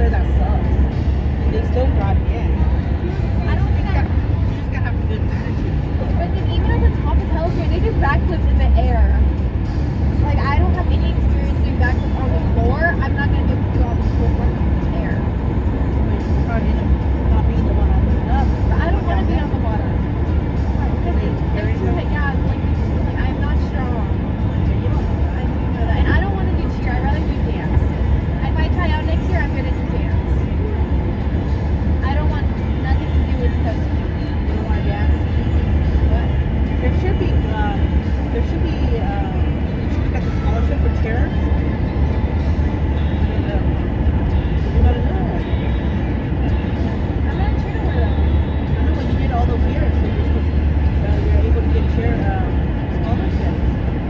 there that sucks. And they still got in. I don't think I. You just gotta have a good attitude. But then even at the top of Hell's they do backflips in the air. Like I don't have any experience doing backflips on the floor. I'm not gonna be able to do all the full work in the air. You probably end up not being the one on the up. But I don't want to be on the bottom. Because they're too, yeah, like I'm not strong. You don't know that. I do know that. And I don't want to do cheer. I'd rather do dance. If I try out next year, I'm gonna do dance. I don't want nothing to do with stuff. You don't want to dance. What? There should be, you should get the scholarship for chairs. And, you gotta know. I'm not sure where that is. I know when you did all those years, so you're able to get chair scholarships.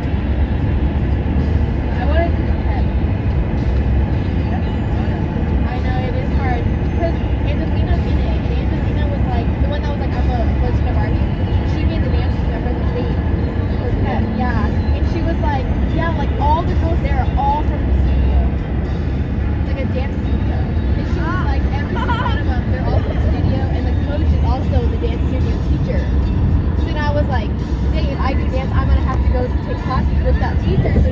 I want to do the pet. That's hard. I know it is hard because Angelina's in it, and Angelina was like the one that was like I'm a legend of Army. She made the dance number the theme for pet, yeah. And she was like, yeah, like all the girls there are all from the studio, like a dance studio. And she was like, every single one of them, they're all from the studio, and the coach is also the dance studio teacher. So then I was like, dang, if I do dance, I'm gonna have to go take classes with that teacher. So